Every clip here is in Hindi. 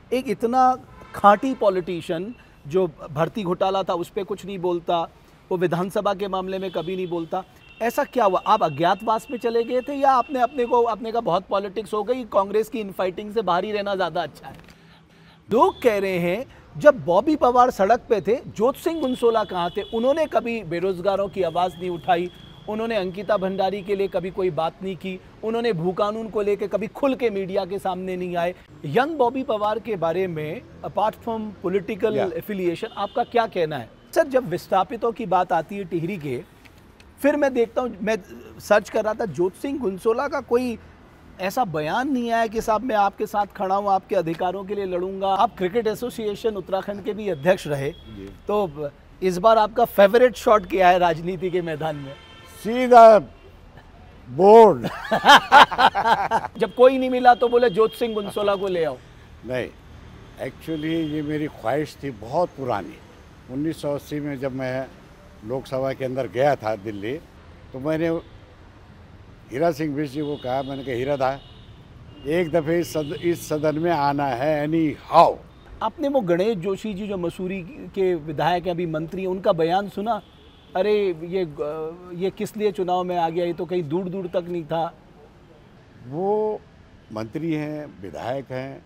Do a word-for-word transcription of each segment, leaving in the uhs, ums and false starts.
एक इतना खांटी पॉलिटिशियन जो भर्ती घोटाला था उस पर कुछ नहीं बोलता, वो विधानसभा के मामले में कभी नहीं बोलता, ऐसा क्या हुआ? आप अज्ञातवास में चले गए थे या आपने अपने को अपने का बहुत पॉलिटिक्स हो गई, कांग्रेस की इनफाइटिंग से बाहर ही रहना ज़्यादा अच्छा है? लोग कह रहे हैं जब बॉबी पवार सड़क पे थे, ज्योत सिंह गुनसोला कहाँ थे? उन्होंने कभी बेरोजगारों की आवाज़ नहीं उठाई, उन्होंने अंकिता भंडारी के लिए कभी कोई बात नहीं की, उन्होंने भू कानून को लेकर कभी खुल के मीडिया के सामने नहीं आए। यंग बॉबी पवार के बारे में अपार्ट फ्रॉम पॉलिटिकल एफिलिएशन आपका क्या कहना है? सर, जब विस्थापितों की बात आती है टिहरी के, फिर मैं देखता हूँ, मैं सर्च कर रहा था, ज्योत सिंह गुनसोला का कोई ऐसा बयान नहीं आया कि साहब मैं आपके साथ खड़ा हूँ, आपके अधिकारों के लिए लड़ूंगा। आप क्रिकेट एसोसिएशन उत्तराखंड के भी अध्यक्ष रहे, तो इस बार आपका फेवरेट शॉट क्या है राजनीति के मैदान में? सीधा बोर्ड। जब कोई नहीं मिला तो बोले ज्योत सिंह गुनसोला को ले आओ। नहीं, एक्चुअली ये मेरी ख्वाहिश थी बहुत पुरानी। उन्नीस सौ अस्सी में जब मैं लोकसभा के अंदर गया था दिल्ली, तो मैंने हीरा सिंह बिष्ट जी को कहा, मैंने कहा हीरा दा, एक दफ़े इस सद, इस सदन में आना है एनी हाउ। आपने वो गणेश जोशी जी जो मसूरी के विधायक हैं, अभी मंत्री हैं, उनका बयान सुना? अरे ये ये किस लिए चुनाव में आ गया, ये तो कहीं दूर दूर तक नहीं था। वो मंत्री हैं, विधायक हैं,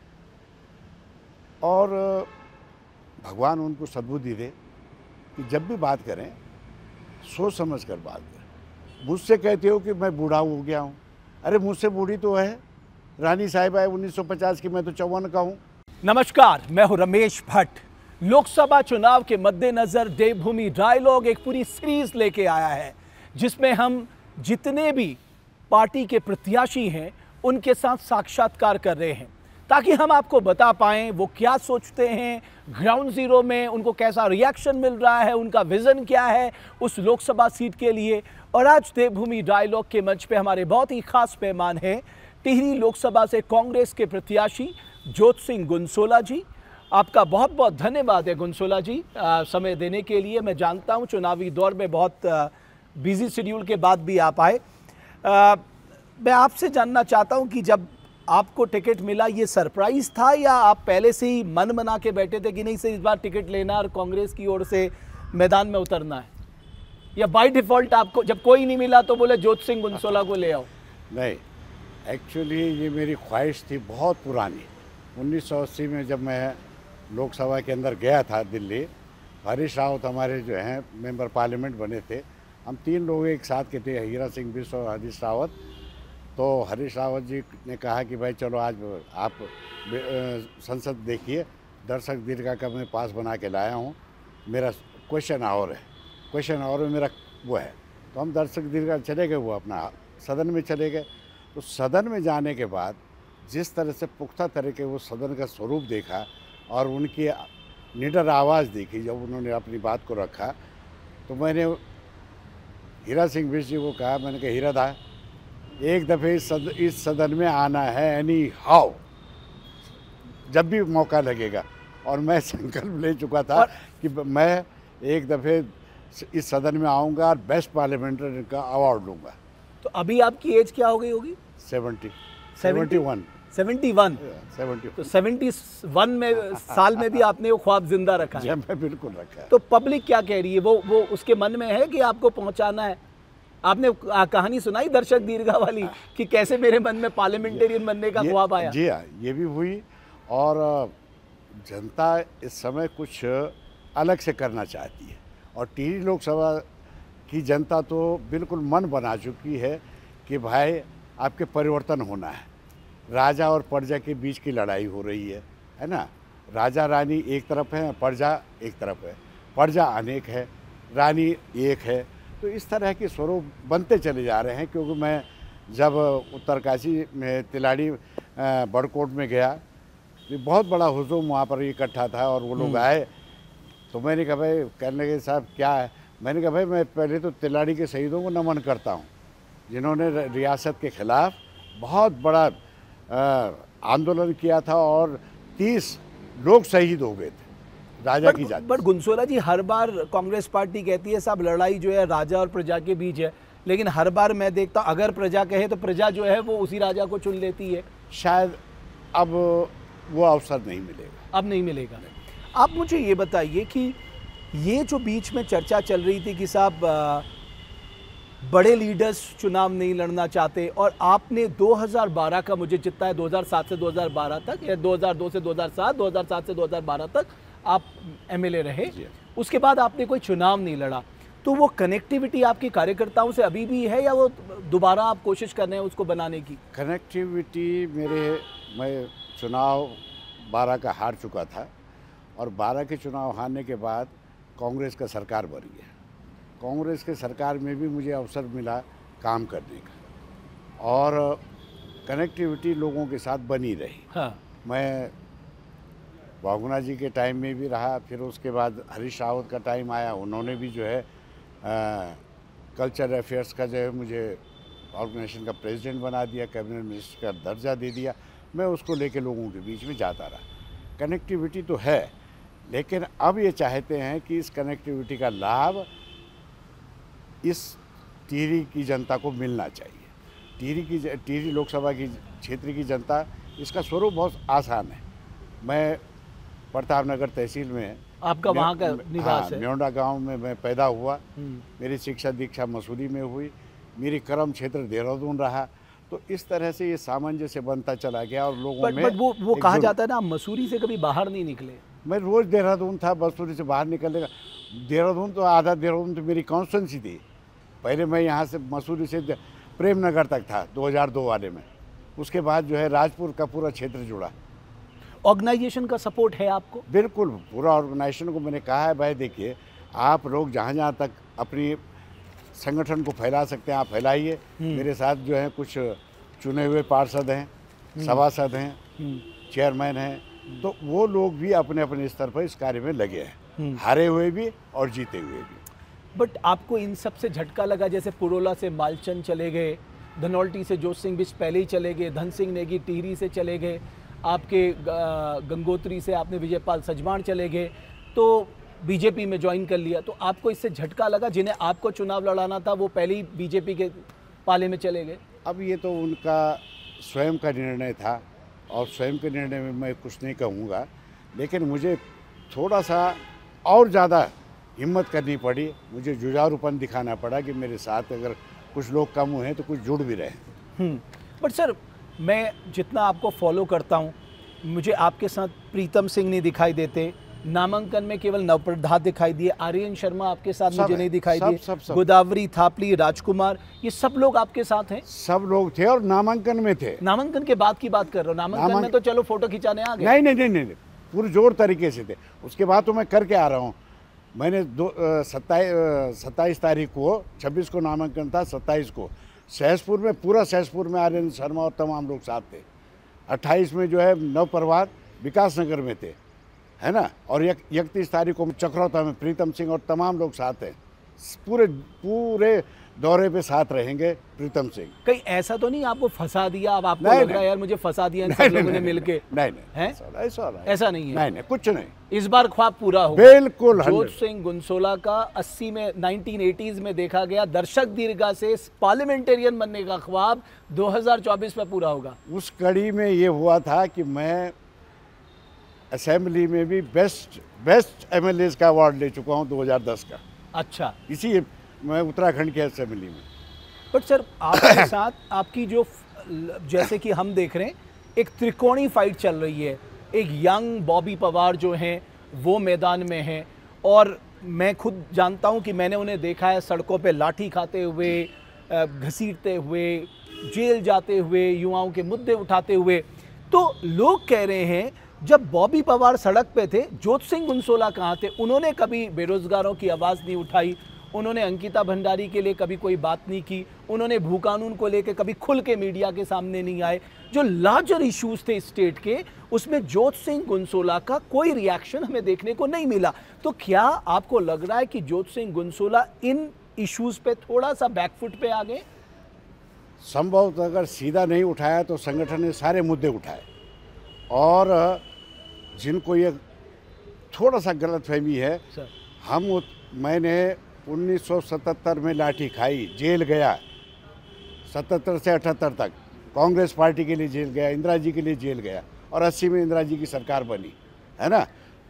और भगवान उनको सद्बुद्धि दे कि जब भी बात करें सोच समझ कर बात करें। मुझसे कहते हो कि मैं बूढ़ा हो गया हूँ, अरे मुझसे बूढ़ी तो है रानी साहिबा है उन्नीस सौ पचास की, मैं तो चौवन का हूँ। नमस्कार, मैं हूँ रमेश भट्ट। लोकसभा चुनाव के मद्देनजर देवभूमि डायलॉग एक पूरी सीरीज लेके आया है, जिसमें हम जितने भी पार्टी के प्रत्याशी हैं उनके साथ साक्षात्कार कर रहे हैं, ताकि हम आपको बता पाएं वो क्या सोचते हैं, ग्राउंड जीरो में उनको कैसा रिएक्शन मिल रहा है, उनका विजन क्या है उस लोकसभा सीट के लिए। और आज देवभूमि डायलॉग के मंच पे हमारे बहुत ही खास मेहमान हैं, टिहरी लोकसभा से कांग्रेस के प्रत्याशी ज्योत सिंह गुनसोला जी। आपका बहुत बहुत धन्यवाद है गुनसोला जी, आ, समय देने के लिए। मैं जानता हूं चुनावी दौर में बहुत बिजी शेड्यूल के बाद भी आप आए। आ, मैं आपसे जानना चाहता हूं कि जब आपको टिकट मिला, ये सरप्राइज था या आप पहले से ही मन बना के बैठे थे कि नहीं से इस बार टिकट लेना और कांग्रेस की ओर से मैदान में उतरना है, या बाय डिफॉल्ट आपको जब कोई नहीं मिला तो बोले ज्योत सिंह गुनसोला को ले आओ? नहीं, एक्चुअली ये मेरी ख्वाहिश थी बहुत पुरानी। उन्नीस सौ अस्सी में जब मैं लोकसभा के अंदर गया था दिल्ली, हरीश रावत हमारे जो हैं मेंबर पार्लियामेंट बने थे, हम तीन लोग एक साथ के थे, हीरा सिंह बिष्ट और हरीश रावत। तो हरीश रावत जी ने कहा कि भाई चलो आज आप संसद देखिए, दर्शक दीर्घा का मैं पास बना के लाया हूँ, मेरा क्वेश्चन आवर है, क्वेश्चन आवर में मेरा वो है। तो हम दर्शक दीर्घा चले गए, वो अपना सदन में चले गए। तो सदन में जाने के बाद जिस तरह से पुख्ता तरीके वो सदन का स्वरूप देखा और उनकी निडर आवाज़ देखी जब उन्होंने अपनी बात को रखा, तो मैंने हीरा सिंह बिष्ट जी को कहा, मैंने कहा हीरा दा, एक दफ़े इस सद, इस सदन में आना है एनी हाउ, जब भी मौका लगेगा। और मैं संकल्प ले चुका था कि मैं एक दफ़े इस सदन में आऊँगा और बेस्ट पार्लियामेंटेरियन का अवार्ड लूँगा। तो अभी आपकी एज क्या हो गई होगी? Seventy seventy one seventy one seventy तो सेवेंटी वन में साल में भी आपने वो ख्वाब जिंदा रखा है? मैं बिल्कुल रखा है। तो पब्लिक क्या कह रही है? वो वो उसके मन में है कि आपको पहुंचाना है? आपने कहानी सुनाई दर्शक दीर्घा वाली कि कैसे मेरे मन में पार्लियामेंटेरियन बनने का ख्वाब आया? जी हाँ, ये भी हुई। और जनता इस समय कुछ अलग से करना चाहती है, और टिहरी लोकसभा की जनता तो बिल्कुल मन बना चुकी है कि भाई आपके परिवर्तन होना है। राजा और प्रजा के बीच की लड़ाई हो रही है, है ना। राजा रानी एक तरफ है, प्रजा एक तरफ है, प्रजा अनेक है, रानी एक है। तो इस तरह के स्वरूप बनते चले जा रहे हैं। क्योंकि मैं जब उत्तरकाशी में तिलाड़ी बड़कोट में गया, तो बहुत बड़ा हुजूम वहाँ पर इकट्ठा था और वो लोग आए, तो मैंने कहा भाई, कहने के साहब क्या है, मैंने कहा भाई मैं पहले तो तिलाड़ी के शहीदों को नमन करता हूँ, जिन्होंने रियासत के खिलाफ बहुत बड़ा आंदोलन किया था और तीस लोग शहीद हो गए थे राजा की जाति। बट गुनसोला जी, हर बार कांग्रेस पार्टी कहती है साहब लड़ाई जो है राजा और प्रजा के बीच है, लेकिन हर बार मैं देखता हूँ अगर प्रजा कहे तो प्रजा जो है वो उसी राजा को चुन लेती है। शायद अब वो अवसर नहीं मिलेगा। अब नहीं मिलेगा। आप मुझे ये बताइए कि ये जो बीच में चर्चा चल रही थी कि साहब आ, बड़े लीडर्स चुनाव नहीं लड़ना चाहते, और आपने दो हज़ार बारह का, मुझे जितना है दो हज़ार सात से दो हज़ार बारह तक, या दो हज़ार दो से दो हज़ार सात, दो हज़ार सात से दो हज़ार बारह तक आप एमएलए रहे, उसके बाद आपने कोई चुनाव नहीं लड़ा। तो वो कनेक्टिविटी आपके कार्यकर्ताओं से अभी भी है, या वो दोबारा आप कोशिश कर रहे हैं उसको बनाने की? कनेक्टिविटी मेरे, मैं चुनाव बारह का हार चुका था, और बारह के चुनाव हारने के बाद कांग्रेस का सरकार बन गया। कांग्रेस के सरकार में भी मुझे अवसर मिला काम करने का, और कनेक्टिविटी लोगों के साथ बनी रही। हाँ। मैं बहुगुणा जी के टाइम में भी रहा, फिर उसके बाद हरीश रावत का टाइम आया, उन्होंने भी जो है कल्चर अफेयर्स का जो है मुझे ऑर्गेनाइजेशन का प्रेसिडेंट बना दिया, कैबिनेट मिनिस्टर का दर्जा दे दिया। मैं उसको लेके लोगों के बीच में जाता रहा। कनेक्टिविटी तो है, लेकिन अब ये चाहते हैं कि इस कनेक्टिविटी का लाभ इस टिहरी की जनता को मिलना चाहिए। टिहरी की टिहरी लोकसभा की क्षेत्र की जनता, इसका स्वरूप बहुत आसान है। मैं प्रताप नगर तहसील में, आपका वहाँ का निवास हाँ, है? म्योंडा गांव में मैं पैदा हुआ। मेरी शिक्षा दीक्षा मसूरी में हुई, मेरी कर्म क्षेत्र देहरादून रहा। तो इस तरह से ये सामंजस्य बनता चला गया, और लोगों बट, में बट वो वो कहा जाता है ना, मसूरी से कभी बाहर नहीं निकले। मैं रोज़ देहरादून था, मसूरी से बाहर निकलने का। देहरादून तो आधा देहरादून तो मेरी कॉन्स्टिट्यूंसी थी। पहले मैं यहाँ से मसूरी से प्रेम नगर तक था दो हज़ार दो वाले में, उसके बाद जो है राजपुर का पूरा क्षेत्र जुड़ा। ऑर्गेनाइजेशन का सपोर्ट है आपको? बिल्कुल, पूरा ऑर्गेनाइजेशन को मैंने कहा है, भाई देखिए आप लोग जहाँ जहाँ तक अपनी संगठन को फैला सकते हैं आप फैलाइए। मेरे साथ जो है कुछ चुने हुए पार्षद हैं, सभासद हैं, चेयरमैन हैं, तो वो लोग भी अपने अपने स्तर पर इस कार्य में लगे हैं, हारे हुए भी और जीते हुए भी। बट आपको इन सब से झटका लगा, जैसे पुरोला से मालचंद चले गए, धनौल्टी से जोत सिंह बिष्ट पहले ही चले गए, धन सिंह नेगी टिहरी से चले गए, आपके गंगोत्री से आपने विजयपाल सजवाण चले गए, तो बीजेपी में ज्वाइन कर लिया। तो आपको इससे झटका लगा, जिन्हें आपको चुनाव लड़ाना था वो पहले ही बीजेपी के पाले में चले गए? अब ये तो उनका स्वयं का निर्णय था, और स्वयं के निर्णय में मैं कुछ नहीं कहूँगा, लेकिन मुझे थोड़ा सा और ज़्यादा हिम्मत करनी पड़ी, मुझे जुझारूपन दिखाना पड़ा कि मेरे साथ अगर कुछ लोग कम हुए हैं तो कुछ जुड़ भी रहे। बट सर, मैं जितना आपको फॉलो करता हूँ, मुझे आपके साथ प्रीतम सिंह नहीं दिखाई देते, नामांकन में केवल नवप्रभात दिखाई दिए, आर्यन शर्मा आपके साथ मुझे नहीं दिखाई दिए, सब, सब। गोदावरी, थापली, राजकुमार, ये सब लोग आपके साथ हैं? सब लोग थे, और नामांकन में थे। नामांकन के बाद की बात कर रहा हूँ, नामांकन नामांक... में तो चलो फोटो खिंचाने आ गए। नहीं नहीं नहीं नहीं, पूरे जोर तरीके से थे। उसके बाद तो मैं करके आ रहा हूँ। मैंने दो सत्ताईस सत्ताईस तारीख को, छब्बीस को नामांकन था, सत्ताईस को सहसपुर में, पूरा सहसपुर में आर्यन शर्मा और तमाम लोग साथ थे। अट्ठाईस में जो है नवप्रभात विकास नगर में थे, है ना, और इकतीस तारीख को चक्रौता में प्रीतम सिंह और तमाम लोग साथ हैं। पूरे पूरे दौरे पे साथ रहेंगे प्रीतम सिंह। कहीं ऐसा तो नहीं आपको फंसा दिया, अब आपको लग रहा है यार मुझे फंसा दिया इन सब लोगों ने मिलके? नहीं नहीं, है ऐसा ऐसा नहीं है? नहीं नहीं, कुछ नहीं। इस बार ख्वाब पूरा हो। बिल्कुल। जोत सिंह गुनसोला का अस्सी में नाइनटीन एटीज़ में देखा गया दर्शक दीर्घा से पार्लियामेंटेरियन बनने का ख्वाब दो हज़ार चौबीस में पूरा होगा। उस कड़ी में ये हुआ था कि मैं असेंबली में भी बेस्ट बेस्ट एमएलए का अवार्ड ले चुका हूँ दो हज़ार दस का। अच्छा। इसी मैं उत्तराखंड के असेंबली में। बट सर, आपके साथ आपकी जो, जैसे कि हम देख रहे हैं, एक त्रिकोणी फाइट चल रही है। एक यंग बॉबी पवार जो हैं वो मैदान में हैं, और मैं खुद जानता हूं कि मैंने उन्हें देखा है सड़कों पे लाठी खाते हुए, घसीटते हुए, जेल जाते हुए, युवाओं के मुद्दे उठाते हुए। तो लोग कह रहे हैं जब बॉबी पवार सड़क पे थे, जोत सिंह गुनसोला कहाँ थे? उन्होंने कभी बेरोजगारों की आवाज़ नहीं उठाई, उन्होंने अंकिता भंडारी के लिए कभी कोई बात नहीं की, उन्होंने भू कानून को लेकर कभी खुल के मीडिया के सामने नहीं आए। जो लार्जर इश्यूज थे स्टेट के, उसमें जोत सिंह गुनसोला का कोई रिएक्शन हमें देखने को नहीं मिला। तो क्या आपको लग रहा है कि जोत सिंह गुनसोला इन इश्यूज पे थोड़ा सा बैकफुट पे आ गए? संभवतः अगर सीधा नहीं उठाया तो संगठन ने सारे मुद्दे उठाए, और जिनको ये थोड़ा सा गलतफहमी है, हम मैंने उन्नीस सौ सतहत्तर में लाठी खाई, जेल गया, सतहत्तर से अठहत्तर तक कांग्रेस पार्टी के लिए जेल गया, इंदिरा जी के लिए जेल गया, और अस्सी में इंदिरा जी की सरकार बनी, है ना।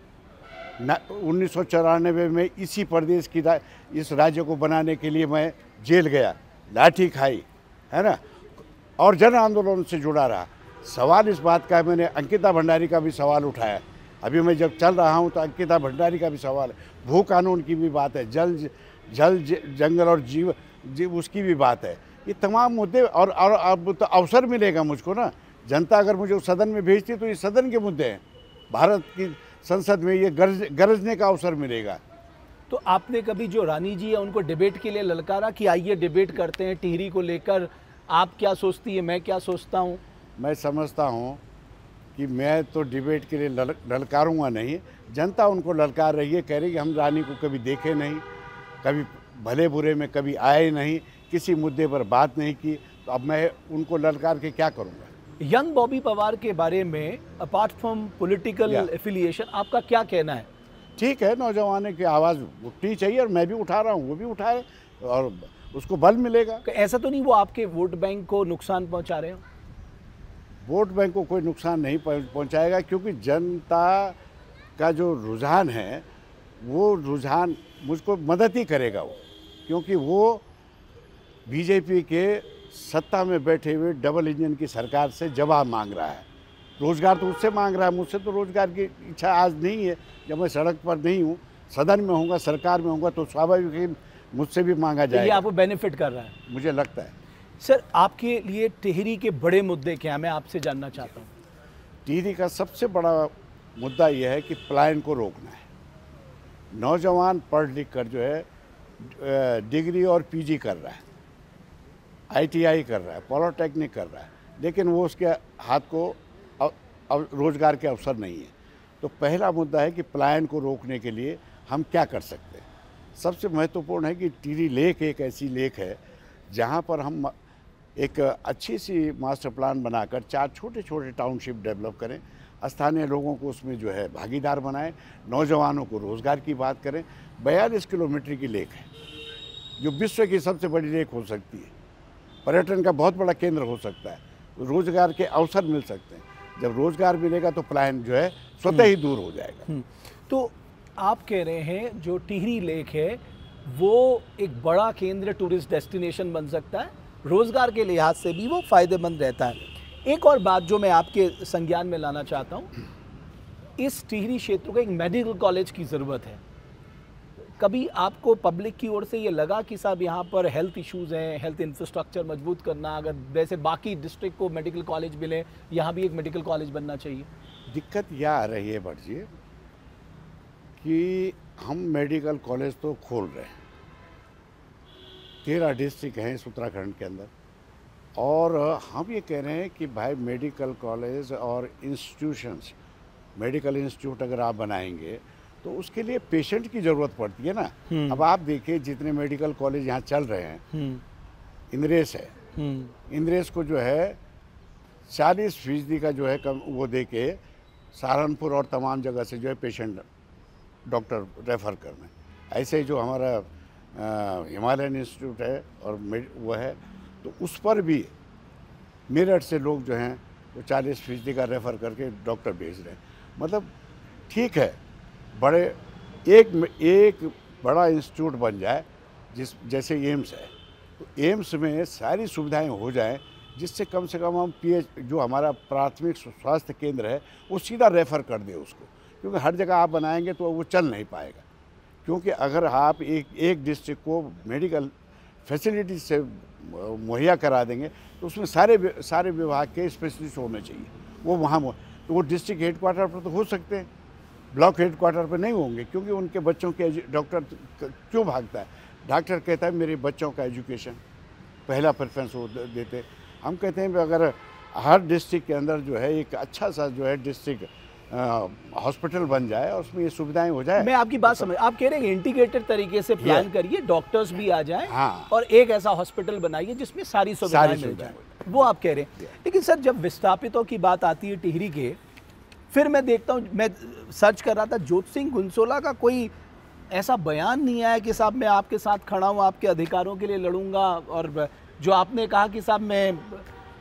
उन्नीस सौ चौरानवे में इसी प्रदेश की इस राज्य को बनाने के लिए मैं जेल गया, लाठी खाई, है ना, और जन आंदोलन से जुड़ा रहा। सवाल इस बात का है, मैंने अंकिता भंडारी का भी सवाल उठाया, अभी मैं जब चल रहा हूँ तो अंकिता भंडारी का भी सवाल है, भू कानून की भी बात है, जल जल जंगल और जीव जीव उसकी भी बात है। ये तमाम मुद्दे, और और अब तो अवसर मिलेगा मुझको ना, जनता अगर मुझे उस सदन में भेजती तो ये सदन के मुद्दे हैं, भारत की संसद में ये गरज गरजने का अवसर मिलेगा। तो आपने कभी जो रानी जी है उनको डिबेट के लिए ललकारा कि आइए डिबेट करते हैं टिहरी को लेकर, आप क्या सोचती है, मैं क्या सोचता हूँ? मैं समझता हूँ कि मैं तो डिबेट के लिए लल, ललकारूंगा नहीं, जनता उनको ललकार रही है, कह रही कि हम रानी को कभी देखे नहीं, कभी भले बुरे में कभी आए नहीं, किसी मुद्दे पर बात नहीं की, तो अब मैं उनको ललकार के क्या करूँगा। यंग बॉबी पवार के बारे में अपार्ट फ्रॉम पॉलिटिकल एफिलिएशन आपका क्या कहना है? ठीक है, नौजवानों की आवाज़ उठनी चाहिए और मैं भी उठा रहा हूँ, वो भी उठाए और उसको बल मिलेगा। ऐसा तो नहीं वो आपके वोट बैंक को नुकसान पहुंचा रहे हो? वोट बैंक को कोई नुकसान नहीं पहुंचाएगा, क्योंकि जनता का जो रुझान है वो रुझान मुझको मदद ही करेगा वो, क्योंकि वो बीजेपी के सत्ता में बैठे हुए डबल इंजन की सरकार से जवाब मांग रहा है। रोज़गार तो उससे मांग रहा है, मुझसे तो रोज़गार की इच्छा आज नहीं है। जब मैं सड़क पर नहीं हूँ, सदन में होऊंगा, सरकार में होऊंगा, तो स्वाभाविक है मुझसे भी मांगा जाएगा। ये आपको बेनिफिट कर रहा है, मुझे लगता है। सर, आपके लिए टिहरी के बड़े मुद्दे क्या हैं, मैं आपसे जानना चाहता हूँ। टिहरी का सबसे बड़ा मुद्दा यह है कि पलायन को रोकना है। नौजवान पढ़ लिख कर जो है डिग्री और पीजी कर रहा है, आईटीआई कर रहा है, पॉलिटेक्निक कर रहा है, लेकिन वो उसके हाथ को अब रोज़गार के अवसर नहीं है। तो पहला मुद्दा है कि पलायन को रोकने के लिए हम क्या कर सकते हैं। सबसे महत्वपूर्ण है कि टिहरी लेक एक ऐसी लेक है जहाँ पर हम एक अच्छी सी मास्टर प्लान बनाकर चार छोटे छोटे टाउनशिप डेवलप करें, स्थानीय लोगों को उसमें जो है भागीदार बनाएं, नौजवानों को रोज़गार की बात करें। बयालीस किलोमीटर की लेक है जो विश्व की सबसे बड़ी लेक हो सकती है, पर्यटन का बहुत बड़ा केंद्र हो सकता है, रोज़गार के अवसर मिल सकते हैं। जब रोज़गार मिलेगा तो पलायन जो है स्वतः ही दूर हो जाएगा। तो आप कह रहे हैं जो टिहरी लेक है वो एक बड़ा केंद्र टूरिस्ट डेस्टिनेशन बन सकता है, रोज़गार के लिहाज से भी वो फ़ायदेमंद रहता है। एक और बात जो मैं आपके संज्ञान में लाना चाहता हूँ, इस टिहरी क्षेत्र को एक मेडिकल कॉलेज की ज़रूरत है। कभी आपको पब्लिक की ओर से ये लगा कि साहब यहाँ पर हेल्थ इश्यूज़ हैं, हेल्थ इंफ्रास्ट्रक्चर मजबूत करना, अगर वैसे बाकी डिस्ट्रिक्ट को मेडिकल कॉलेज मिले, यहाँ भी एक मेडिकल कॉलेज बनना चाहिए? दिक्कत यह आ रही है भट्ट जी कि हम मेडिकल कॉलेज तो खोल रहे हैं, तेरह डिस्ट्रिक्ट हैं इस उत्तराखंड के अंदर, और हम ये कह रहे हैं कि भाई मेडिकल कॉलेज और इंस्टीट्यूशंस, मेडिकल इंस्टीट्यूट अगर आप बनाएंगे तो उसके लिए पेशेंट की ज़रूरत पड़ती है ना। अब आप देखिए जितने मेडिकल कॉलेज यहाँ चल रहे हैं, इंद्रेश है, इंद्रेश को जो है चालीस फीसदी का जो है कम वो दे के सहारनपुर और तमाम जगह से जो है पेशेंट डॉक्टर रेफ़र कर रहे हैं। ऐसे ही जो हमारा हिमालयन इंस्टीट्यूट है और वो है, तो उस पर भी मेरठ से लोग जो हैं वो चालीस फीसदी का रेफ़र करके डॉक्टर भेज रहे हैं। मतलब ठीक है, बड़े एक एक बड़ा इंस्टीट्यूट बन जाए, जिस जैसे एम्स है, तो एम्स में सारी सुविधाएं हो जाएं, जिससे कम से कम हम पीएच जो हमारा प्राथमिक स्वास्थ्य केंद्र है वो सीधा रेफ़र कर दे उसको, क्योंकि हर जगह आप बनाएंगे तो वो चल नहीं पाएगा। क्योंकि अगर आप एक एक डिस्ट्रिक्ट को मेडिकल फैसिलिटी से मुहैया करा देंगे तो उसमें सारे सारे विभाग के स्पेशलिस्ट होने चाहिए, वो वहाँ तो वो डिस्ट्रिक्ट हेडक्वार्टर पर तो हो सकते हैं, ब्लॉक हेडक्वार्टर पर नहीं होंगे, क्योंकि उनके बच्चों के डॉक्टर क्यों भागता है? डॉक्टर कहता है मेरे बच्चों का एजुकेशन पहला प्रेफरेंस वो देते। हम कहते हैं कि अगर हर डिस्ट्रिक्ट के अंदर जो है एक अच्छा सा जो है डिस्ट्रिक्ट हॉस्पिटल बन जाए और उसमें ये सुविधाएं हो जाए। मैं आपकी बात समझ, आप कह रहे हैं इंटीग्रेटेड तरीके से प्लान करिए, डॉक्टर्स भी आ जाएं, हाँ, और एक ऐसा हॉस्पिटल बनाइए जिसमें सारी सुविधाएं मिल जाएं, वो आप कह रहे हैं। लेकिन सर जब विस्थापितों की बात आती है टिहरी के, फिर मैं देखता हूँ, मैं सर्च कर रहा था, ज्योत सिंह गुंसोला का कोई ऐसा बयान नहीं आया कि साहब मैं आपके साथ खड़ा हूँ, आपके अधिकारों के लिए लड़ूंगा, और जो आपने कहा कि साहब मैं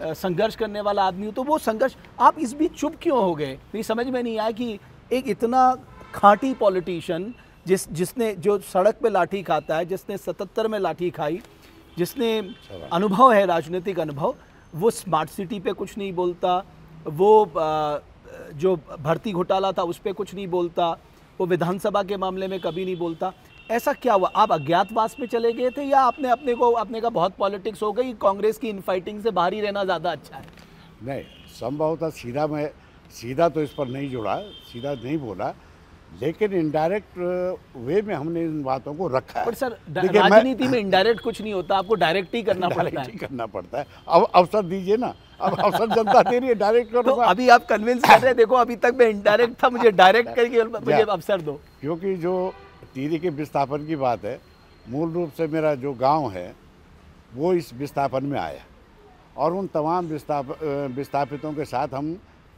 अ, संघर्ष करने वाला आदमी हूँ, तो वो संघर्ष आप इस बीच चुप क्यों हो गए? मेरी समझ में नहीं आया कि एक इतना खांटी पॉलिटिशियन जिस जिसने जो सड़क पे लाठी खाता है, जिसने सतहत्तर में लाठी खाई, जिसने अनुभव है, राजनीतिक अनुभव, वो स्मार्ट सिटी पे कुछ नहीं बोलता, वो आ, जो भर्ती घोटाला था उस पर कुछ नहीं बोलता, वो विधानसभा के मामले में कभी नहीं बोलता। ऐसा क्या हुआ? आप अज्ञातवास में चले गए थे या आपने अपने को अपने का बहुत पॉलिटिक्स हो गई, कांग्रेस की इनफाइटिंग से बाहर ही रहना ज़्यादा अच्छा है? नहीं, संभवतः सीधा मैं सीधा तो इस पर नहीं जुड़ा, सीधा नहीं बोला, लेकिन इनडायरेक्ट वे में हमने इन बातों को रखा है। पर सर, राजनीति में इनडायरेक्ट कुछ नहीं होता, आपको डायरेक्ट ही करना पड़ता है। करना पड़ता है। अब अवसर दीजिए ना, अब अवसर जनता दे रही है, डायरेक्ट करूंगा। तो अभी आप कन्विंस कर रहे हैं, देखो अभी तक मैं इनडायरेक्ट था, मुझे डायरेक्ट करके मुझे अवसर दो। क्योंकि जो टिहरी के विस्थापन की बात है, मूल रूप से मेरा जो गाँव है वो इस विस्थापन में आया, और उन तमाम विस्थाप विस्थापितों के साथ हम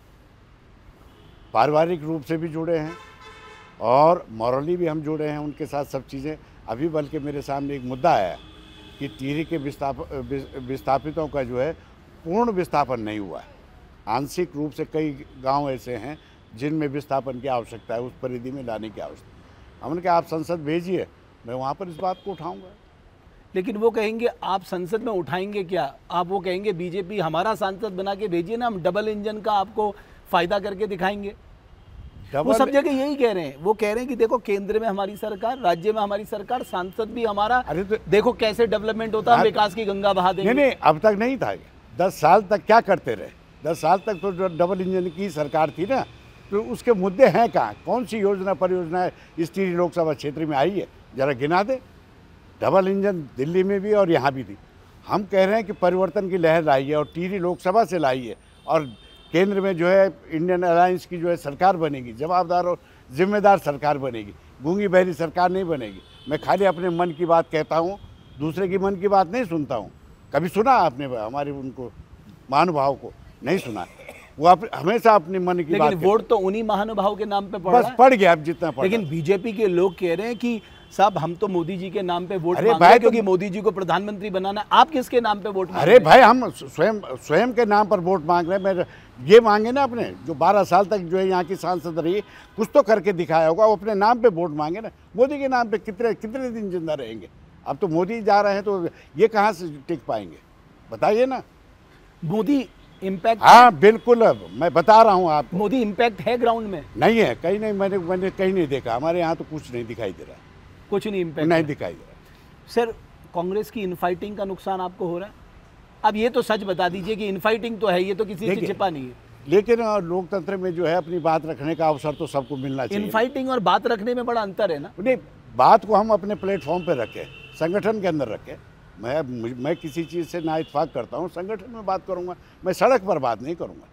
पारिवारिक रूप से भी जुड़े हैं और मॉरली भी हम जुड़े हैं उनके साथ, सब चीज़ें। अभी बल्कि मेरे सामने एक मुद्दा आया कि टिहरी के विस्थाप विस्थापितों का जो है पूर्ण विस्थापन नहीं हुआ है। आंशिक रूप से कई गांव ऐसे हैं जिनमें विस्थापन की आवश्यकता है, उस परिधि में लाने की आवश्यकता। हमने कहा आप संसद भेजिए, मैं वहाँ पर इस बात को उठाऊँगा। लेकिन वो कहेंगे आप संसद में उठाएंगे क्या? आप वो कहेंगे बीजेपी हमारा सांसद बना के भेजिए ना, हम डबल इंजन का आपको फ़ायदा करके दिखाएंगे। वो सब जगह यही कह रहे हैं, वो कह रहे हैं कि देखो केंद्र में हमारी सरकार, राज्य में हमारी सरकार, सांसद भी हमारा, अरे तो देखो कैसे डेवलपमेंट होता है, विकास की गंगा बहा देंगे। नहीं नहीं, अब तक नहीं था। दस साल तक क्या करते रहे? दस साल तक तो जो डबल इंजन की सरकार थी ना, तो उसके मुद्दे हैं कहाँ? कौन सी योजना परियोजना इस टिहरी लोकसभा क्षेत्र में आई है, जरा गिना दे। डबल इंजन दिल्ली में भी और यहाँ भी थी। हम कह रहे हैं कि परिवर्तन की लहर लाई है और टिहरी लोकसभा से लाई है, और केंद्र में जो है इंडियन अलायंस की जो है सरकार बनेगी, जवाबदार और जिम्मेदार सरकार बनेगी, गूंगी बहरी सरकार नहीं बनेगी। मैं खाली अपने मन की बात कहता हूँ, दूसरे की मन की बात नहीं सुनता हूँ। कभी सुना आपने हमारे उनको महानुभाव को? नहीं सुना। वो आप हमेशा अपने मन की बात। लेकिन वोट तो उन्हीं महानुभाव के नाम पे पड़ बस पड़ गया, अब जितना पड़। लेकिन बीजेपी के लोग कह रहे हैं कि साहब हम तो मोदी जी के नाम पे वोट मांग रहे हैं क्योंकि मोदी जी को प्रधानमंत्री बनाना है। आप किसके नाम पे वोट मांग रहे हैं? अरे भाई, हम स्वयं स्वयं के नाम पर वोट मांग रहे हैं। मैं ये मांगे ना, अपने जो बारह साल तक जो है यहाँ की सांसद रही, कुछ तो करके दिखाया होगा, वो अपने नाम पे वोट मांगे ना। मोदी के नाम पे कितने कितने दिन जिंदा रहेंगे? अब तो मोदी जा रहे हैं, तो ये कहाँ से टिक पाएंगे, बताइए ना। मोदी इम्पैक्ट, हाँ बिल्कुल, अब मैं बता रहा हूँ आपको। मोदी इम्पैक्ट है ग्राउंड में? नहीं है, कहीं नहीं, मैंने मैंने कहीं नहीं देखा। हमारे यहाँ तो कुछ नहीं दिखाई दे रहा, कुछ नहीं इम्पैक्ट नहीं दिखाई दे रहा। सर, कांग्रेस की इनफाइटिंग का नुकसान आपको हो रहा है? अब ये तो सच बता दीजिए कि इनफाइटिंग तो है, ये तो किसी से छिपा नहीं है। लेकिन लोकतंत्र में जो है अपनी बात रखने का अवसर तो सबको मिलना चाहिए। इनफाइटिंग और बात रखने में बड़ा अंतर है ना? नहीं, बात को हम अपने प्लेटफॉर्म पे रखें, संगठन के अंदर रखें। मैं मैं किसी चीज़ से ना इत्तेफाक करता हूँ, संगठन में बात करूँगा, मैं सड़क पर बात नहीं करूँगा।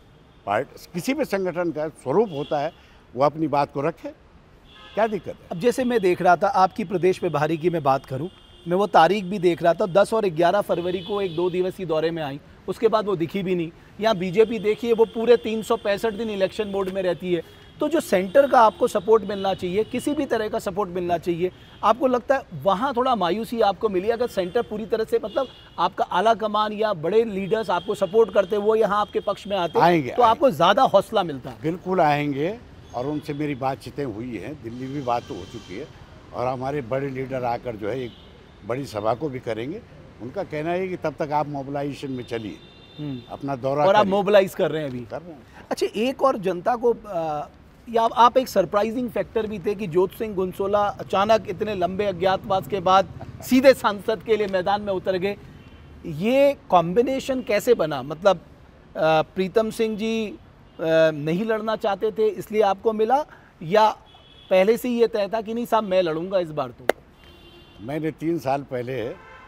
पार्ट किसी भी संगठन का स्वरूप होता है, वो अपनी बात को रखे, क्या दिक्कत है? अब जैसे मैं देख रहा था आपकी प्रदेश में बाहरी की मैं बात करूं, मैं वो तारीख भी देख रहा था, दस और ग्यारह फरवरी को एक दो दिवसीय दौरे में आई, उसके बाद वो दिखी भी नहीं। यहाँ बीजेपी देखिए, वो पूरे तीन सौ पैंसठ दिन इलेक्शन मोड में रहती है। तो जो सेंटर का आपको सपोर्ट मिलना चाहिए, किसी भी तरह का सपोर्ट मिलना चाहिए, आपको लगता है वहाँ थोड़ा मायूसी आपको मिली? अगर सेंटर पूरी तरह से, मतलब आपका आला कमान या बड़े लीडर्स आपको सपोर्ट करते, वो यहाँ आपके पक्ष में आते, आएंगे, तो आपको ज़्यादा हौसला मिलता है। बिल्कुल आएंगे, और उनसे मेरी बातचीतें हुई हैं, दिल्ली भी बात तो हो चुकी है, और हमारे बड़े लीडर आकर जो है एक बड़ी सभा को भी करेंगे। उनका कहना है कि तब तक आप मोबिलाइजेशन में चलिए, अपना दौरा, और आप मोबिलाइज कर रहे हैं अभी? कर रहे हैं। अच्छा, एक और जनता को आ, या आप एक सरप्राइजिंग फैक्टर भी थे कि ज्योत सिंह गुनसोला अचानक इतने लंबे अज्ञातवास के बाद सीधे सांसद के लिए मैदान में उतर गए। ये कॉम्बिनेशन कैसे बना? मतलब आ, प्रीतम सिंह जी आ, नहीं लड़ना चाहते थे इसलिए आपको मिला, या पहले से ही ये तय था कि नहीं साहब मैं लड़ूंगा इस बार? तो मैंने तीन साल पहले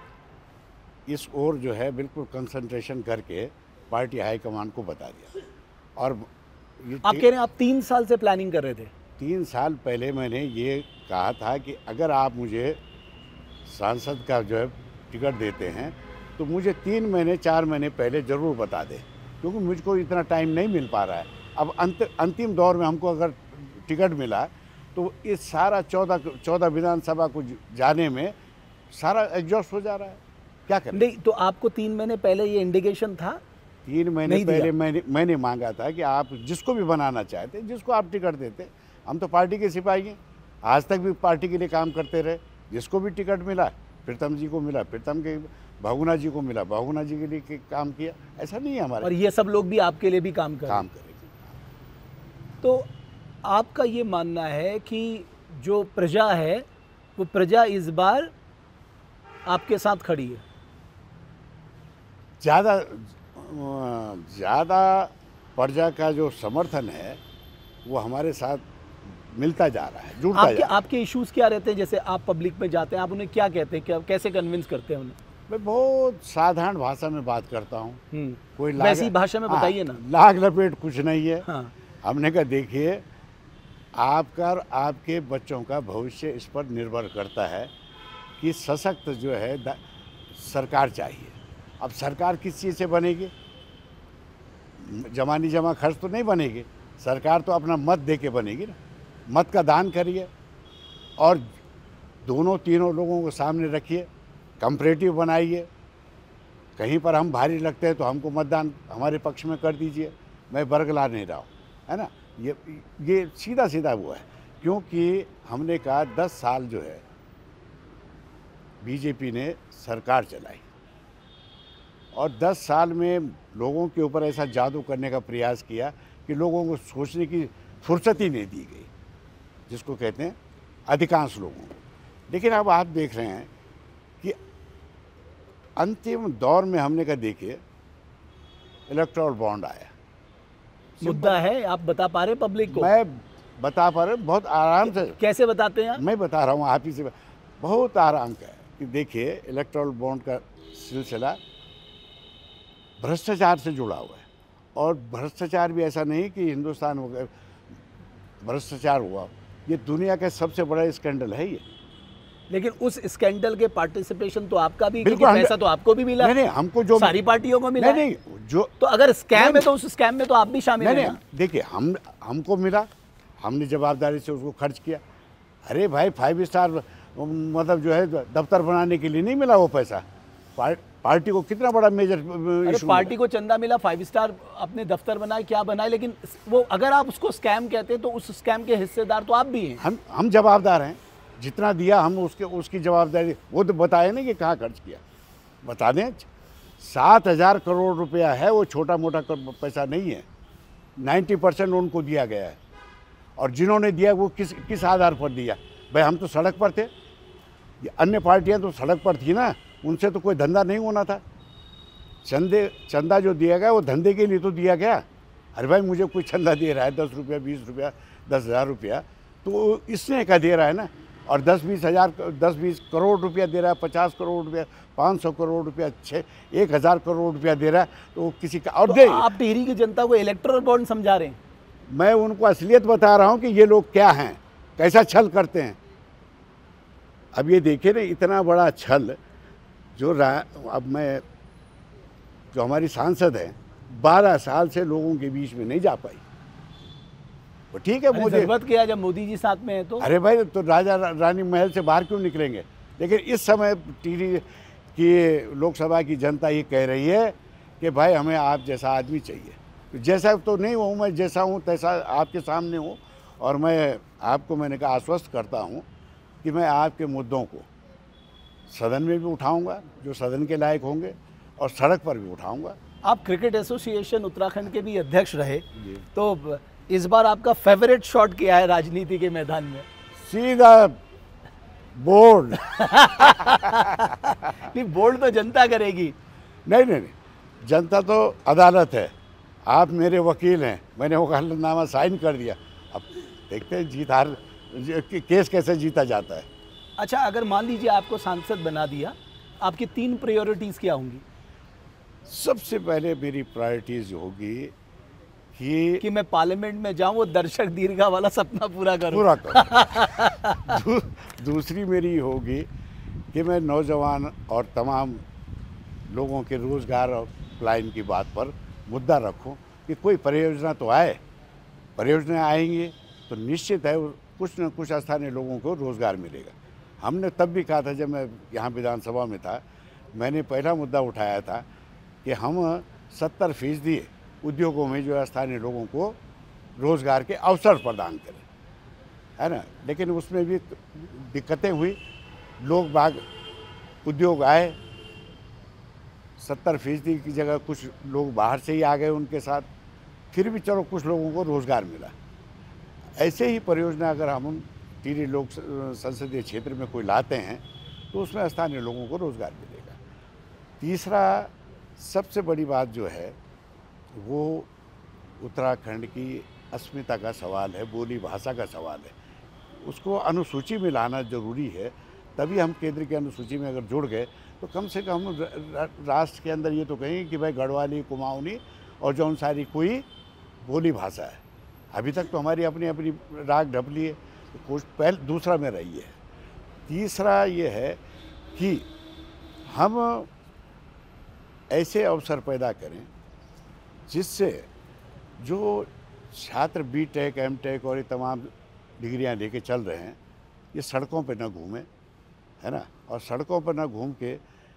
इस ओर जो है बिल्कुल कंसंट्रेशन करके पार्टी हाईकमान को बता दिया। और आप कह रहे हैं आप तीन साल से प्लानिंग कर रहे थे? तीन साल पहले मैंने ये कहा था कि अगर आप मुझे सांसद का जो है टिकट देते हैं तो मुझे तीन महीने चार महीने पहले ज़रूर बता दें, क्योंकि मुझको इतना टाइम नहीं मिल पा रहा है। अब अंत अंतिम दौर में हमको अगर टिकट मिला तो इस सारा चौदह चौदह विधानसभा को जाने में सारा एग्जॉस्ट हो जा रहा है, क्या करें? नहीं, तो आपको तीन महीने पहले ये इंडिकेशन था तीन महीने नहीं दिया। पहले मैंने मैंने मांगा था कि आप जिसको भी बनाना चाहते, जिसको आप टिकट देते, हम तो पार्टी के सिपाही हैं, आज तक भी पार्टी के लिए काम करते रहे। जिसको भी टिकट मिला, प्रीतम जी को मिला, प्रीतम के बहुगुणा जी को मिला, बहुगुणा जी के लिए के काम किया। ऐसा नहीं है हमारे और ये सब लोग भी आपके लिए भी काम कर रहे हैं। काम करेंगे। तो आपका ये मानना है कि जो प्रजा है वो प्रजा इस बार आपके साथ खड़ी है? ज़्यादा ज़्यादा प्रजा का जो समर्थन है वो हमारे साथ मिलता जा रहा है, जुड़ता आपके जा रहा है। आपके इश्यूज क्या रहते हैं? जैसे आप पब्लिक में जाते हैं, आप उन्हें क्या कहते हैं, क्या कैसे कन्विंस करते हैं उन्हें? मैं बहुत साधारण भाषा में बात करता हूँ। हम्म, कोई लाग- वैसी भाषा में हाँ, बताइए ना। लाग लपेट कुछ नहीं है। हाँ, हमने कहा देखिए, आपका और आपके बच्चों का भविष्य इस पर निर्भर करता है कि सशक्त जो है द- सरकार चाहिए। अब सरकार किस चीज़ से बनेगी? जमानी जमा खर्च तो नहीं बनेगी। सरकार तो अपना मत दे के बनेगी ना। मत का दान करिए और दोनों तीनों लोगों को सामने रखिए, कंपैरेटिव बनाइए। कहीं पर हम भारी लगते हैं तो हमको मतदान हमारे पक्ष में कर दीजिए। मैं बरगला नहीं रहा हूँ, है ना। ये ये सीधा सीधा हुआ है, क्योंकि हमने कहा दस साल जो है बीजेपी ने सरकार चलाई और दस साल में लोगों के ऊपर ऐसा जादू करने का प्रयास किया कि लोगों को सोचने की फुर्सत ही नहीं दी गई, जिसको कहते हैं अधिकांश लोगों को। लेकिन अब आप देख रहे हैं कि अंतिम दौर में हमने कहा देखिए, इलेक्टोरल बॉन्ड आया। मुद्दा है, आप बता पा रहे पब्लिक को? मैं बता पा रहा हूँ बहुत आराम से। कैसे बताते हैं आप? मैं बता रहा हूँ आप ही से, बहुत आराम का है कि देखिए, इलेक्टोरल बॉन्ड का सिलसिला भ्रष्टाचार से जुड़ा हुआ है। और भ्रष्टाचार भी ऐसा नहीं कि हिंदुस्तान हो गया भ्रष्टाचार हुआ, ये दुनिया का सबसे बड़ा स्कैंडल है ये। लेकिन उस स्कैंडल के पार्टिसिपेशन तो आपका भी, बिल्कुल, क्योंकि हम- पैसा तो आपको भी मिला। नहीं नहीं, हमको जो सारी पार्टियों को मिला नहीं है। नहीं जो तो अगर स्कैम नहीं, है तो उस स्कैम में तो आप भी शामिल नहीं हैं नहीं, ना? देखिए, हम हमको मिला, हमने जवाबदारी से उसको खर्च किया। अरे भाई, फाइव स्टार मतलब जो है दफ्तर बनाने के लिए नहीं मिला वो पैसा। पार, पार्टी को कितना बड़ा मेजर अरे इशू पार्टी को चंदा मिला, फाइव स्टार अपने दफ्तर बनाए, क्या बनाए, लेकिन वो अगर आप उसको स्कैम कहते हैं तो उस स्कैम के हिस्सेदार तो आप भी हैं। हम हम जवाबदार हैं। जितना दिया हम उसके उसकी जवाबदारी, वो तो बताए ना कि कहाँ खर्च किया, बता दें। सात हजार करोड़ रुपया है, वो छोटा मोटा पैसा नहीं है। नाइन्टी परसेंट उनको दिया गया है। और जिन्होंने दिया वो किस किस आधार पर दिया? भाई, हम तो सड़क पर थे, ये अन्य पार्टियां तो सड़क पर थी ना, उनसे तो कोई धंधा नहीं होना था। चंदे चंदा जो दिया गया वो धंधे के लिए तो दिया गया। अरे भाई, मुझे कोई चंदा दे रहा है दस रुपया, बीस रुपया, दस हज़ार रुपया, तो इसने क्या दे रहा है ना। और दस बीस हज़ार दस बीस करोड़ रुपया दे रहा है, पचास करोड़ रुपया, पाँच सौ करोड़ रुपया, छः एक हज़ार करोड़ रुपया दे रहा है, तो किसी का और तो दे। आप टिहरी की जनता को इलेक्टोरल बॉन्ड समझा रहे हैं? मैं उनको असलियत बता रहा हूँ कि ये लोग क्या हैं, कैसा छल करते हैं। अब ये देखिए ना, इतना बड़ा छल जो अब मैं जो हमारी सांसद है बारह साल से लोगों के बीच में नहीं जा पाई। वो ठीक है, अरे मुझे जरूरत क्या है जब मोदी जी साथ में है तो? अरे भाई, तो राजा रानी महल से बाहर क्यों निकलेंगे? लेकिन इस समय टिहरी की लोकसभा की जनता ये कह रही है कि भाई, हमें आप जैसा आदमी चाहिए। तो जैसा तो नहीं हूँ मैं, जैसा हूँ तैसा आपके सामने हूँ। और मैं आपको मैंने कहा आश्वस्त करता हूँ कि मैं आपके मुद्दों को सदन में भी उठाऊंगा, जो सदन के लायक होंगे, और सड़क पर भी उठाऊंगा। आप क्रिकेट एसोसिएशन उत्तराखंड के भी अध्यक्ष रहे, तो इस बार आपका फेवरेट शॉट क्या है राजनीति के मैदान में? सीधा बोर्ड। नहीं, बोर्ड तो जनता करेगी। नहीं नहीं नहीं, जनता तो अदालत है। आप मेरे वकील हैं, मैंने वकालतनामा साइन कर दिया। अब देखते हैं जीत हार केस कैसे जीता जाता है। अच्छा, अगर मान लीजिए आपको सांसद बना दिया, आपकी तीन प्रायोरिटीज क्या होंगी? सबसे पहले मेरी प्रायोरिटीज होगी कि कि मैं पार्लियामेंट में जाऊं, वो दर्शक दीर्घा वाला सपना पूरा करूं। पूरा करूं। दू, दूसरी मेरी होगी कि मैं नौजवान और तमाम लोगों के रोज़गार और पलायन की बात पर मुद्दा रखूं कि कोई परियोजना तो आए। परियोजना आएंगी तो निश्चित है कुछ न कुछ स्थानीय लोगों को रोज़गार मिलेगा। हमने तब भी कहा था, जब मैं यहाँ विधानसभा में था, मैंने पहला मुद्दा उठाया था कि हम सत्तर फीसदी उद्योगों में जो है स्थानीय लोगों को रोज़गार के अवसर प्रदान करें, है ना। लेकिन उसमें भी दिक्कतें हुई, लोग बाग उद्योग आए, सत्तर फीसदी की जगह कुछ लोग बाहर से ही आ गए उनके साथ, फिर भी चलो कुछ लोगों को रोज़गार मिला। ऐसे ही परियोजना अगर हम टिहरी लोक संसदीय क्षेत्र में कोई लाते हैं तो उसमें स्थानीय लोगों को रोज़गार मिलेगा। तीसरा सबसे बड़ी बात जो है वो उत्तराखंड की अस्मिता का सवाल है, बोली भाषा का सवाल है। उसको अनुसूची में लाना ज़रूरी है, तभी हम केंद्र की अनुसूची में अगर जुड़ गए तो कम से कम राष्ट्र के अंदर ये तो कहेंगे कि भाई गढ़वाली, कुमाऊनी और जौनसारी कोई बोली भाषा है। अभी तक तो हमारी अपनी अपनी राग ढपली है, तो कुछ पहले दूसरा में रही है। तीसरा ये है कि हम ऐसे अवसर पैदा करें जिससे जो छात्र बी टेक, एम टेक और ये तमाम डिग्रियां लेके चल रहे हैं, ये सड़कों पे ना घूमें, है ना। और सड़कों पर ना घूम के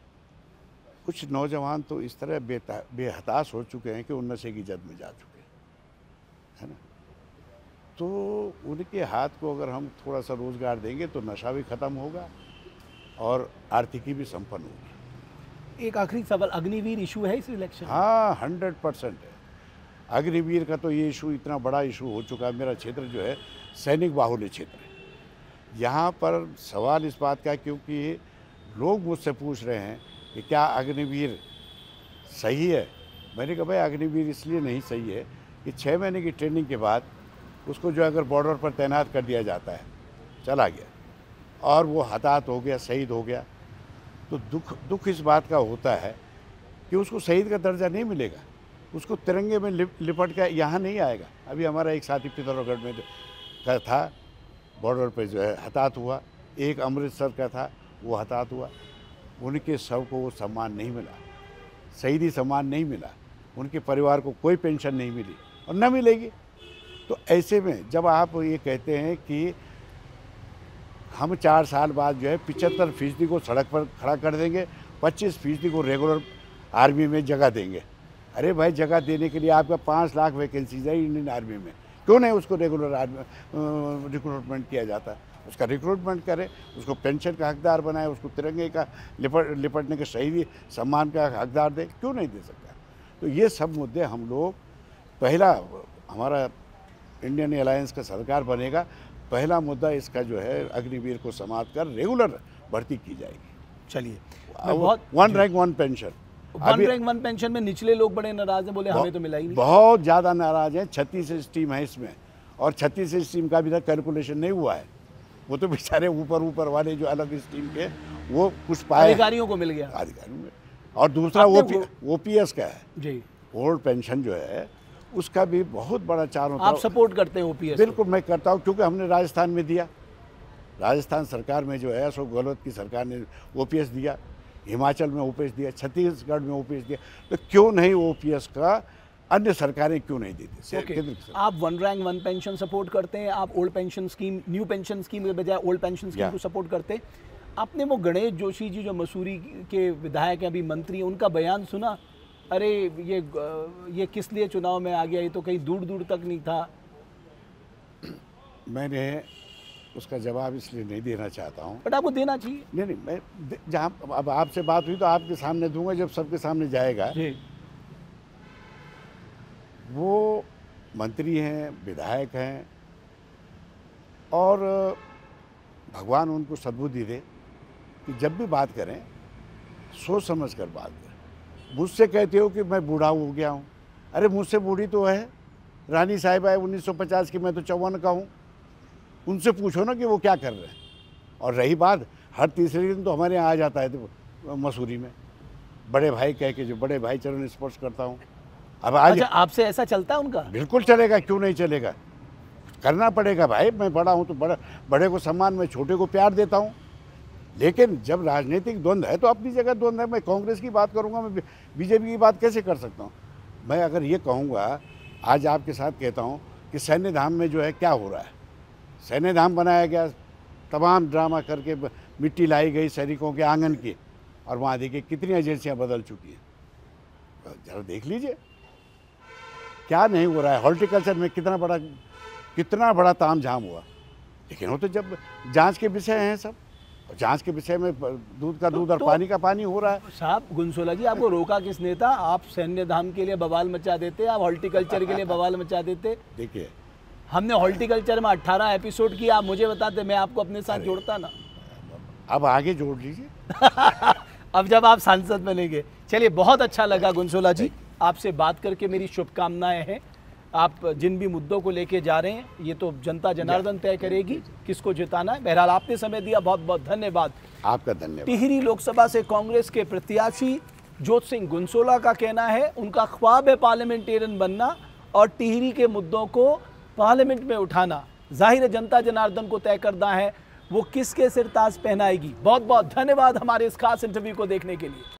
कुछ नौजवान तो इस तरह बेहताश हो चुके हैं कि वो नशे की जद में जा चुके हैं, है ना। तो उनके हाथ को अगर हम थोड़ा सा रोज़गार देंगे तो नशा भी ख़त्म होगा और आर्थिकी भी संपन्न होगी। एक आखिरी सवाल, अग्निवीर इशू है इस इलेक्शन? हाँ, हंड्रेड परसेंट है। अग्निवीर का तो ये इशू इतना बड़ा इशू हो चुका है। मेरा क्षेत्र जो है सैनिक बाहुल्य क्षेत्र है। यहाँ पर सवाल इस बात का, क्योंकि लोग मुझसे पूछ रहे हैं कि क्या अग्निवीर सही है। मैंने कहा भाई अग्निवीर इसलिए नहीं सही है कि छः महीने की ट्रेनिंग के बाद उसको जो अगर बॉर्डर पर तैनात कर दिया जाता है, चला गया और वो हताहत हो गया, शहीद हो गया, तो दुख दुख इस बात का होता है कि उसको शहीद का दर्जा नहीं मिलेगा, उसको तिरंगे में लिप, लिपट के यहाँ नहीं आएगा। अभी हमारा एक साथी पिथौरागढ़ में का था, बॉर्डर पे जो है हताहत हुआ, एक अमृतसर का था वो हताहत हुआ, उनके शव को वो सम्मान नहीं मिला, शहीदी सम्मान नहीं मिला, उनके परिवार को कोई पेंशन नहीं मिली और न मिलेगी। तो ऐसे में जब आप ये कहते हैं कि हम चार साल बाद जो है पिचहत्तर फीसदी को सड़क पर खड़ा कर देंगे, पच्चीस फीसदी को रेगुलर आर्मी में जगह देंगे। अरे भाई, जगह देने के लिए आपका पाँच लाख वैकेंसीज है इंडियन आर्मी में, क्यों नहीं उसको रेगुलर आर्मी रिक्रूटमेंट किया जाता? उसका रिक्रूटमेंट करें, उसको पेंशन का हकदार बनाए, उसको तिरंगे का लिपट लिपटने के शहीदी सम्मान का हकदार दे, क्यों नहीं दे सकता? तो ये सब मुद्दे हम लोग, पहला हमारा इंडियन अलायंस का सरकार बनेगा, पहला मुद्दा इसका जो है अग्निवीर को समाप्त कर रेगुलर भर्ती की जाएगी। चलिए, one rank one pension, one rank one pension में निचले लोग बड़े नाराज हैं, बोले हमें तो मिला ही नहीं। बहुत ज़्यादा नाराज हैं। छत्तीस स्टीम है इसमें, और छत्तीस स्टीम का अभी तक कैलकुलेशन नहीं हुआ है। वो तो बेचारे ऊपर ऊपर वाले जो अलग स्टीम के वो कुछ पाए, अधिकारियों को मिल गया, अधिकारियों में। और दूसरा ओ पी एस का है जी, ओल्ड पेंशन जो है उसका भी बहुत बड़ा चारों आप सपोर्ट करते हैं ओपीएस? बिल्कुल मैं करता हूँ, क्योंकि हमने राजस्थान में दिया, राजस्थान सरकार में जो है अशोक गहलोत की सरकार ने ओपीएस दिया, हिमाचल में ओपीएस दिया, छत्तीसगढ़ में ओपीएस दिया, तो क्यों नहीं ओपीएस का अन्य सरकारें क्यों नहीं देती? okay. आप one rank one pension support करते हैं, आप old pension scheme, new pension scheme के बजाय ओल्ड पेंशन स्कीम को सपोर्ट करते हैं। आपने वो गणेश जोशी जी जो मसूरी के विधायक हैं, अभी मंत्री हैं, उनका बयान सुना? अरे ये ये किस लिए चुनाव में आ गया, ये तो कहीं दूर दूर तक नहीं था। मैंने उसका जवाब इसलिए नहीं देना चाहता हूँ, बट आपको देना चाहिए। नहीं नहीं, मैं जहाँ अब आपसे बात हुई तो आपके सामने दूंगा, जब सबके सामने जाएगा। वो मंत्री हैं, विधायक हैं, और भगवान उनको सद्बुद्धि दे कि जब भी बात करें सोच समझ कर बात करें। मुझसे कहते हो कि मैं बूढ़ा हो गया हूँ, अरे मुझसे बूढ़ी तो है रानी साहिबा है उन्नीस सौ पचास की, मैं तो चौवन का हूँ। उनसे पूछो ना कि वो क्या कर रहे हैं। और रही बात, हर तीसरे दिन तो हमारे यहाँ आ जाता है तो मसूरी में बड़े भाई कह के, जो बड़े भाई चरण स्पर्श करता हूँ। अब आज अच्छा, आपसे ऐसा चलता है उनका? बिल्कुल चलेगा, क्यों नहीं चलेगा, करना पड़ेगा भाई। मैं बड़ा हूँ तो बड़ा, बड़े को सम्मान, मैं छोटे को प्यार देता हूँ। लेकिन जब राजनीतिक द्वंद्व है तो अपनी जगह द्वंद्व है। मैं कांग्रेस की बात करूँगा, मैं बीजेपी की बात कैसे कर सकता हूँ? मैं अगर ये कहूँगा, आज आपके साथ कहता हूँ कि सैन्य धाम में जो है क्या हो रहा है, सैन्य धाम बनाया गया, तमाम ड्रामा करके मिट्टी लाई गई सैनिकों के आंगन की, और वहाँ देखिए कितनी एजेंसियाँ बदल चुकी हैं। जरा देख लीजिए क्या नहीं हो रहा है। हॉर्टिकल्चर में कितना बड़ा कितना बड़ा तामझाम हुआ, लेकिन वो तो जब जांच के विषय हैं सब, जांच के विषय में दूध का दूध और तो, पानी का पानी हो रहा है। साहब गुनसोला जी, आपको रोका किसने था? आप सैन्य धाम के लिए बवाल मचा देते, आप हॉर्टिकल्चर के लिए बवाल मचा देते। देखिए हमने हॉर्टिकल्चर में अट्ठारह एपिसोड किया, आप मुझे बताते, मैं आपको अपने साथ जोड़ता ना। अब आगे जोड़ लीजिए। अब जब आप सांसद बनेंगे। चलिए, बहुत अच्छा लगा गुनसोला जी, आपसे बात करके मेरी शुभकामनाएं हैं। आप जिन भी मुद्दों को लेके जा रहे हैं, ये तो जनता जनार्दन तय करेगी किसको जिताना है। बहरहाल आपने समय दिया, बहुत बहुत धन्यवाद। आपका धन्यवाद। टिहरी लोकसभा से कांग्रेस के प्रत्याशी जोत सिंह गुनसोला का कहना है उनका ख्वाब है पार्लियामेंटेरियन बनना और टिहरी के मुद्दों को पार्लियामेंट में उठाना। जाहिर है जनता जनार्दन को तय करना है वो किसके सिर ताज पहनाएगी। बहुत बहुत धन्यवाद हमारे इस खास इंटरव्यू को देखने के लिए।